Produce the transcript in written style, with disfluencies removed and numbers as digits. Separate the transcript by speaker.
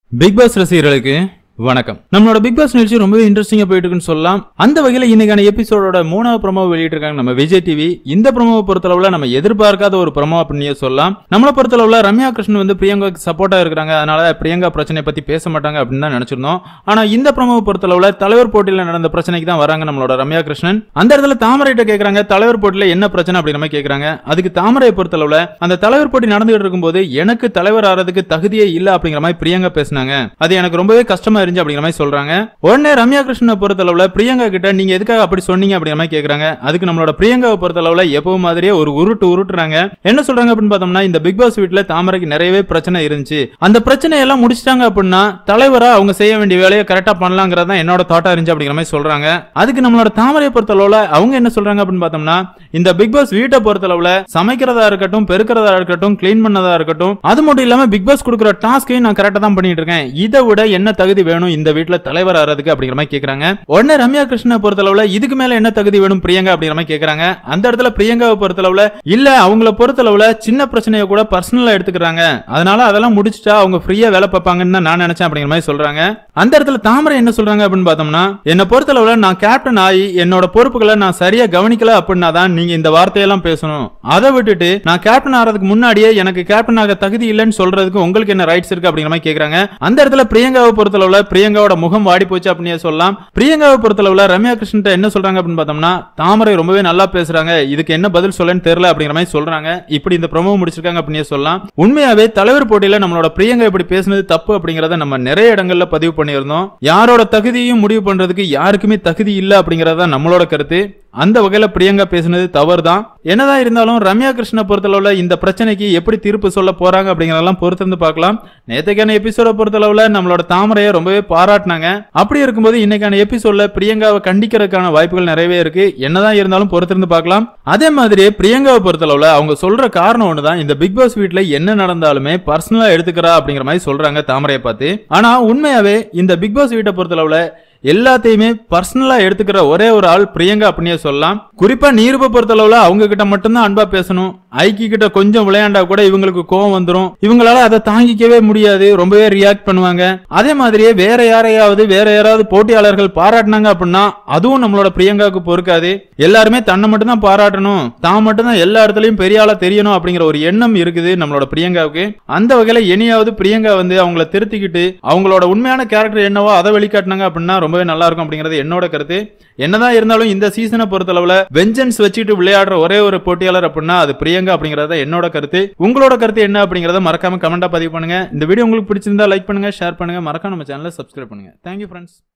Speaker 1: Big pass ரசிகர்களுக்கு வணக்கம். நம்மளோட பிக் பாஸ் நிகழ்ச்சி ரொம்ப இன்ட்ரெஸ்டிங்கா போயிட்டு இருக்குன்னு சொல்லலாம். அந்த வகையில இன்னைக்கான எபிசோடோட 3வது ப்ரோமோ வெளியிட்டிருக்காங்க நம்ம விஜய் டிவி. இந்த ப்ரோமோவை பொறுத்தளவுல நம்ம எதிர்பார்க்காத ஒரு ப்ரோமோ அப்படின்னு சொல்லலாம். நம்மளை பொறுத்தளவுல ரம்யா கிருஷ்ணன் வந்து பிரியங்காக்கு சப்போர்ட்டா இருக்காங்க, அதனால பிரியங்கா பிரச்சனை பத்தி பேச மாட்டாங்க அப்படின்னு தான் நினைச்சிருந்தோம். ஆனா இந்த ப்ரோமோவை பொறுத்தளவுல தலைவர் போட்டியில நடந்த பிரச்சனைக்கு தான் வராங்க நம்மளோட ரம்யா கிருஷ்ணன். அந்த இடத்துல தாமரைட்ட கேக்குறாங்க, தலைவர் போட்டியில என்ன பிரச்சனை அப்படிங்கிற மாதிரி கேக்குறாங்க. அதுக்கு தாமரையை பொறுத்தளவுல அந்த தலைவர் போட்டி நடந்துகிட்டு இருக்கும்போது எனக்கு தலைவர் ஆறதுக்கு தகுதியே இல்ல அப்படிங்கிற மாதிரி பிரியங்கா பேசினாங்க. அது எனக்கு ரொம்பவே கஷ்டமா அப்படிங்கிற மாதிரி சொல்றாங்க. உடனே ரம்யா கிருஷ்ணனை பொறுத்தளவுல பிரியங்கா கிட்ட நீங்க எதுக்காக அப்படி சொன்னீங்க அப்படிங்கிற மாதிரி கேக்குறாங்க. அதுக்கு நம்மளோட பிரியங்காவை பொறுத்தளவுல எப்பவும் மாதிரியே ஒரு உருட்டுறாங்க. என்ன சொல்றாங்க அப்படின்னு பார்த்தோம்னா, இந்த பிக் பாஸ் வீட்ல தாமரைக்கு நிறையவே பிரச்சனை இருந்துச்சு, அந்த பிரச்சனை எல்லாம் முடிச்சிட்டாங்க அப்படின்னா தலைவரா அவங்க செய்ய வேண்டிய வேலையை கரெக்டா பண்ணலாங்கிறதா என்னோட தாட்டா இருந்துச்சு அப்படிங்கிற மாதிரி சொல்றாங்க. அதுக்கு நம்மளோட தாமரையை பொறுத்தளவுல அவங்க என்ன சொல்றாங்க அப்படின்னு பார்த்தோம்னா, இந்த பிக் பாஸ் வீட்டை பொறுத்தளவுல சமைக்கிறதா இருக்கட்டும், பெருக்கிறதா இருக்கட்டும், கிளீன் பண்ணதா இருக்கட்டும், அது மட்டும் இல்லாம பிக் பாஸ் கொடுக்குற டாஸ்கையும் நான் கரெக்டா தான் பண்ணிட்டு இருக்கேன். இதை விட என்ன தகுதி வேணும் இந்த வீட்ல தலைவர் ஆறதுக்கு அப்படிங்கிற மாதிரி கேக்குறாங்க. உடனே ரம்யா கிருஷ்ணனை பொறுத்தளவுல இதுக்கு மேல என்ன தகுதி வேணும் பிரியங்கா அப்படிங்கிற மாதிரி கேக்குறாங்க. அந்த இடத்துல பிரியங்காவை பொறுத்தளவுல இல்ல, அவங்கள பொறுத்தளவுல சின்ன பிரச்சனையை கூட பர்சனலா எடுத்துக்கிறாங்க, அதனால அதெல்லாம் முடிச்சிட்டா அவங்க ஃப்ரீயா வேலை பார்ப்பாங்கன்னு நான் நினைச்சேன் அப்படிங்கிற மாதிரி சொல்றாங்க. அந்த இடத்துல தாமரை என்ன சொல்றாங்க அப்படின்னு பார்த்தோம்னா, என்ன பொறுத்தளவுல நான் கேப்டன் ஆகி என்னோட பொறுப்புகளை நான் சரியா கவனிக்கல அப்படின்னா தான் நீங்க இந்த வார்த்தையெல்லாம் பேசணும். அதை விட்டுட்டு நான் கேப்டன் ஆறதுக்கு முன்னாடியே எனக்கு கேப்டன் ஆக தகுதி இல்லைன்னு சொல்றதுக்கு உங்களுக்கு என்ன ரைட்ஸ் இருக்கு அப்படிங்கிற மாதிரி கேக்குறாங்க. அந்த இடத்துல பிரியங்காவை பொறுத்தளவுல பிரியங்காவோட முகம் வாடி போச்சு அப்படின்னு சொல்லலாம். பிரியங்காவை பொறுத்தளவுல ரம்யா கிருஷ்ணன் என்ன சொல்றாங்க அப்படின்னு பார்த்தோம்னா, தாமரை ரொம்பவே நல்லா பேசுறாங்க, இதுக்கு என்ன பதில் சொல்லன்னு தெரியல அப்படிங்கிற மாதிரி சொல்றாங்க. இப்படி இந்த ப்ரோமோ முடிச்சிருக்காங்க அப்படின்னு சொல்லலாம். உண்மையாவே தலைவர் போட்டியில நம்மளோட பிரியங்கா இப்படி பேசுனது தப்பு அப்படிங்கறத நம்ம நிறைய இடங்கள்ல பதிவு பண்ணியிருந்தோம். யாரோட தகுதியையும் முடிவு பண்றதுக்கு யாருக்குமே தகுதி இல்ல அப்படிங்கறத நம்மளோட கருத்து. அந்த வகையில பிரியங்கா பேசினது தவறு தான். என்னதான் இருந்தாலும் ரம்யா கிருஷ்ணனை பொறுத்தளவுல இந்த பிரச்சனைக்கு எப்படி தீர்ப்பு சொல்ல போறாங்க அப்படிங்கறதெல்லாம் பொறுத்திருந்து பார்க்கலாம். நேத்தைக்கான எபிசோட பொறுத்தளவுல நம்மளோட தாமரையை ரொம்பவே பாராட்டினாங்க. அப்படி இருக்கும்போது இன்னைக்கான எபிசோட்ல பிரியங்காவை கண்டிக்கிறதுக்கான வாய்ப்புகள் நிறையவே இருக்கு. என்னதான் இருந்தாலும் பொறுத்திருந்து பார்க்கலாம். அதே மாதிரி பிரியங்காவை பொறுத்தளவுல அவங்க சொல்ற காரணம் ஒண்ணுதான், இந்த பிக் பாஸ் வீட்ல என்ன நடந்தாலுமே பர்சனலா எடுத்துக்கிறா அப்படிங்கிற மாதிரி சொல்றாங்க தாமரையை பார்த்து. ஆனா உண்மையாவே இந்த பிக் பாஸ் வீட்டை பொறுத்தளவுல எல்லாத்தையுமே பர்சனலா எடுத்துக்கிற ஒரே ஒரு ஆள் பிரியங்கா அப்படின்னே சொல்லலாம். குறிப்பா நீருப பொறுத்தளவுல அவங்க கிட்ட மட்டும்தான் அன்பா பேசணும். ஐக்கி கிட்ட கொஞ்சம் விளையாண்டா கூட இவங்களுக்கு கோவம் வந்துரும், இவங்களால அதை தாங்கிக்கவே முடியாது, ரொம்பவே ரியாக்ட் பண்ணுவாங்க. அதே மாதிரியே வேற யாராவது போட்டியாளர்கள் பாராட்டினாங்க அப்படின்னா அதுவும் நம்மளோட பிரியங்காவுக்கு பொறுக்காது. எல்லாருமே தன்னை மட்டும் தான் பாராட்டணும், தான் மட்டும் தான் எல்லா இடத்துலயும் பெரிய ஆளா தெரியணும் அப்படிங்கிற ஒரு எண்ணம் இருக்குது நம்மளோட பிரியங்காவுக்கு. அந்த வகையில இனியாவது பிரியங்கா வந்து அவங்கள திருத்திக்கிட்டு அவங்களோட உண்மையான கேரக்டர் என்னவோ அதை வெளிக்காட்டினாங்க அப்படின்னா ரொம்பவே நல்லா இருக்கும் அப்படிங்கிறது என்னோட கருத்து. என்னதான் இருந்தாலும் இந்த சீசனை பொறுத்தளவுல வெஞ்சன்ஸ் வச்சுட்டு விளையாடுற ஒரே ஒரு போட்டியாளர் அப்படின்னா அது பிரியங்கா அப்படிங்கறத என்னோட கருத்து. உங்களோட கருத்து என்ன அப்படிங்கறத மறக்காம கமெண்டா பதிவு பண்ணுங்க. இந்த வீடியோ உங்களுக்கு பிடிச்சிருந்தா லைக் பண்ணுங்க, ஷேர் பண்ணுங்க, மறக்காம நம்ம சேனலை சப்ஸ்கிரைப் பண்ணுங்க. Thank you friends.